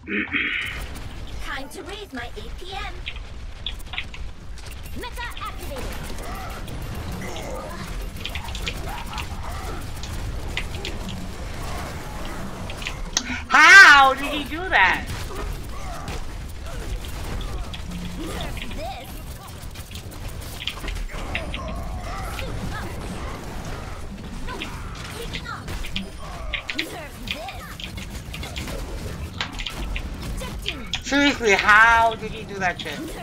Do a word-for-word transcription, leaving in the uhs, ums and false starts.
Time to raise my A P M. Mecha activated. How did he do that? Seriously, how did he do that shit?